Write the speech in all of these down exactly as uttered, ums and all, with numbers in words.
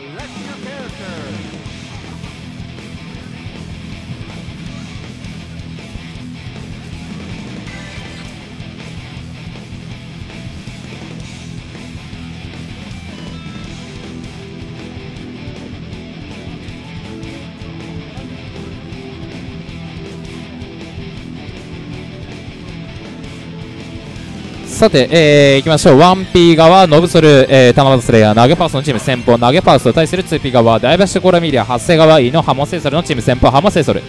さて、えー、いきましょう。 ワンピー 側ノブソル、えー、タマバスレイヤー投げパースのチーム先方投げパースと対する ツーピー 側ダイバッシュコラミリア発生側 E のハモセイソルのチーム先方ハモセイソル。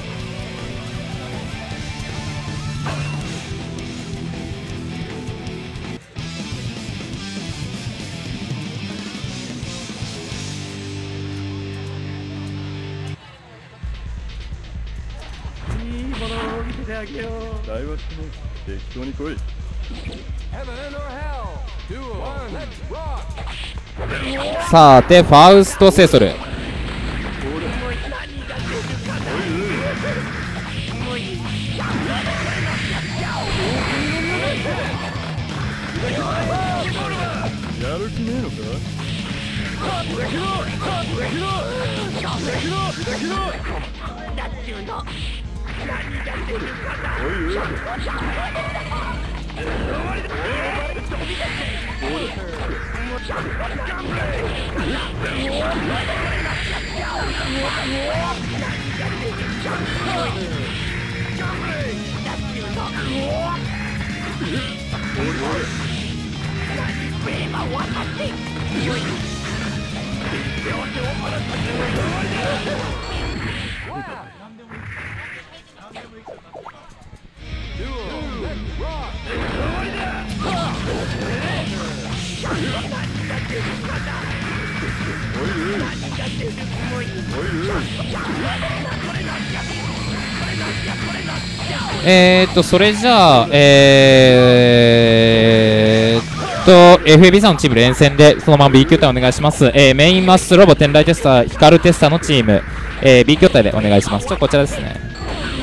いいものを見せてあげよう。 大学も適当に来い。 さてファウストセイソル。 やる気ねえのか。おいおいえーっとそれじゃあえーっと エフエービー さんのチーム連戦でそのまま B 筐体お願いします。えー、メインマッスロボ天雷テスターヒカルテスターのチーム、えー、B 筐体でお願いします。ちょっとこちらですね。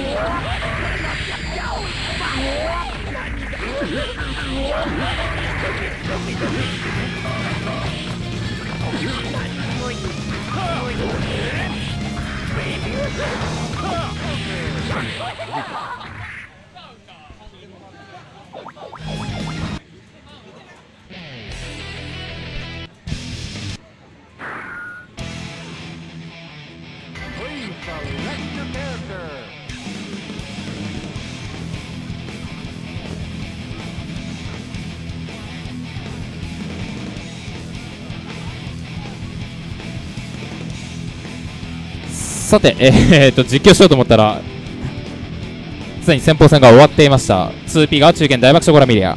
さて、えー、っと実況しようと思ったらすでに先鋒戦が終わっていました。 ツーピー が中堅大爆笑ゴラミリア。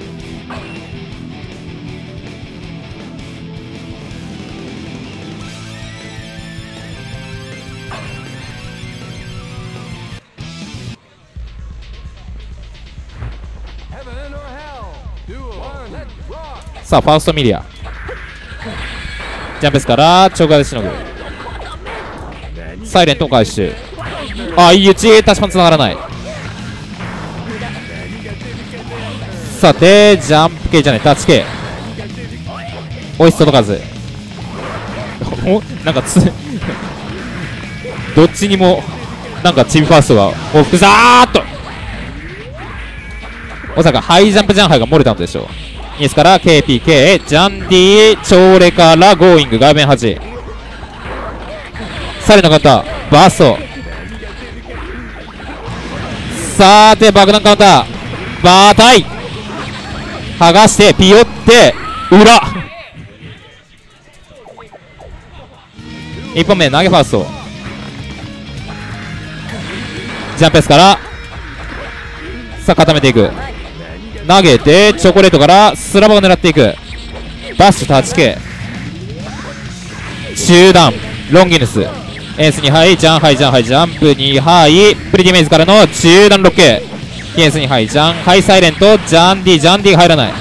さあファーストミリアジャンプスからチョーカーでしのぐサイレントを回収。あ、いい打ちタッチパンつながらない。さてジャンプ系じゃないタッチ系おいし届かずおなんかつどっちにもなんかチームファーストが往復ザーッとまさかハイジャンプジャンハイが漏れたのでしょう。イエスから ケーピーケー ジャンディ超レからゴーイング画面端サイレンの方バースト。さーて爆弾カウンターバータイ剥がしてピヨって裏いっぽんめ投げファーストジャンプエスからさあ固めていく投げてチョコレートからスラバを狙っていくバッシュタッチ系中段ロンギヌスエースにはいジャンハイジャンハイジャンプにはいプリティメイズからの中段ロックエースにはいジャンハイサイレントジャンディジャンディが入らない。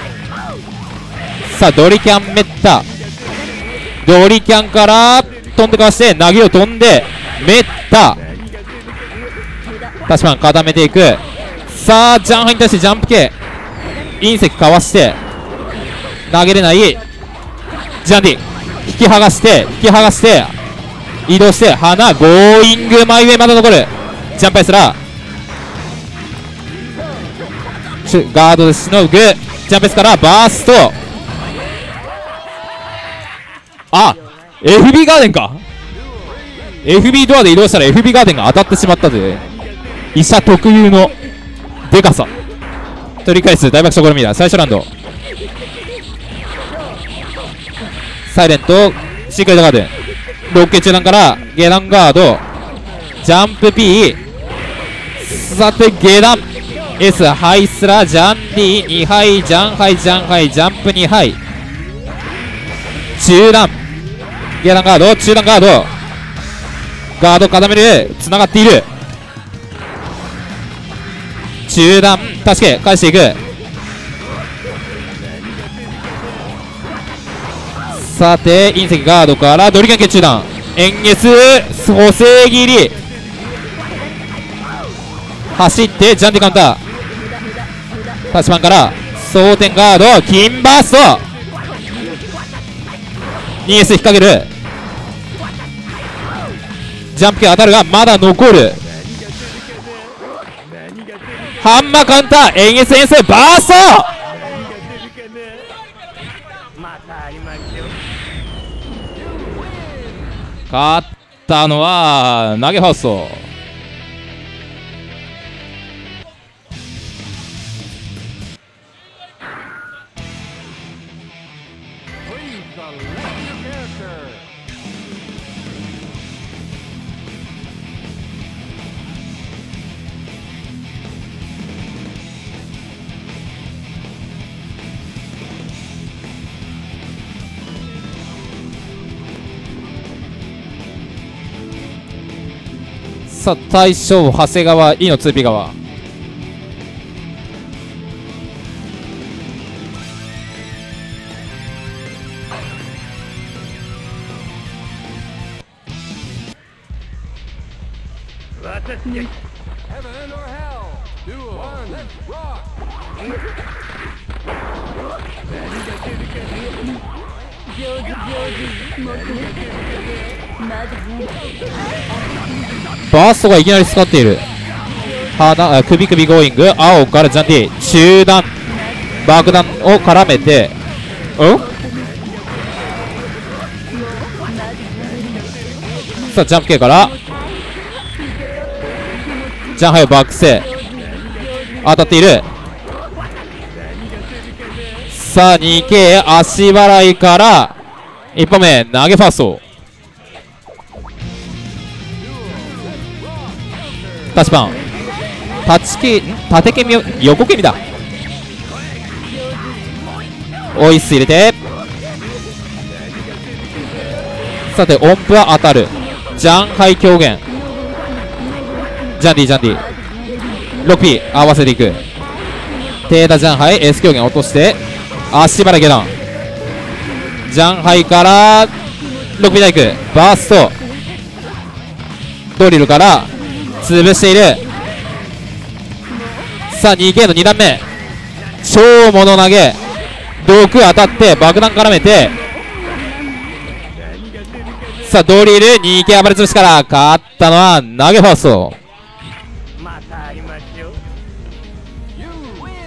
さあドリキャンメッタドリキャンから飛んでかわして投げを飛んでメッタタシマン固めていく。さあジャンハイに対してジャンプ系隕石かわして投げれないジャンディ引き剥がして引き剥がして移動して花ゴーイングマイウェイまだ残るジャンプアイスラーガードでしのぐジャンプアイスからバーストあ エフビー ガーデンか エフビー ドアで移動したら エフビー ガーデンが当たってしまったという医者特有のでかさ取り返す大爆笑ゴルミラ最初ラウンドサイレントシークレットガーデンロッケ中段から下段ガードジャンプ P さて下段 S ハイスラジャン D にはいジャンハイジャンハイジャンプにはい中段下段ガード中段ガードガード固めるつながっている中段助け返していくさて隕石ガードからドリガン系中段円月補正切り走ってジャンディカウンタータッチマンから装填ガード金バースト にエス 引っ掛けるジャンプ系当たるがまだ残るハンマーカウンター円月遠征バースト勝ったのは投げファーストさあ大将長谷川 E の ツーピー 側バーストがいきなり使っている鼻首首ゴーイング青からジャンティ中段爆弾を絡めてうんさあジャンプ系からジャンハイをバックセ当たっているさあ にケー 足払いからいっぽんめ投げファーストタッチパンタッチ系縦ケミ横ケミだオイス入れてさて音符は当たるジャンハイ狂言ジャンディジャンディ ろくピー 合わせていくテータジャンハイ S 狂言落として足払い下段ジャンハイから ろくピー 大工バーストドリルから潰しているさあ にケー のに段目超物投げ毒当たって爆弾絡めてさあドリル にケー 暴れ潰しから勝ったのは投げファースト